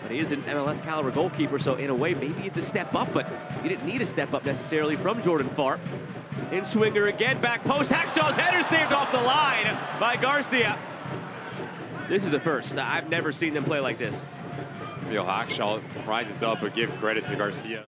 But he is an MLS caliber goalkeeper, so in a way, maybe it's a step up, but you didn't need a step up necessarily from Jordan Farr. In swinger again, back post. Hackshaw's header saved off the line by Garcia. This is a first. I've never seen them play like this. Hackshaw rises up, but give credit to Garcia.